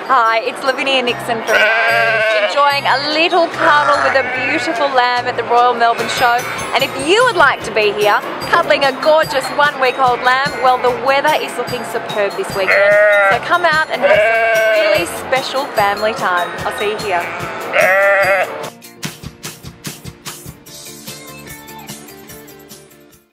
Hi, it's Livinia Nixon from Melbourne, enjoying a little cuddle with a beautiful lamb at the Royal Melbourne Show. And if you would like to be here, cuddling a gorgeous 1-week-old lamb, well, the weather is looking superb this weekend. So come out and have some really special family time. I'll see you here.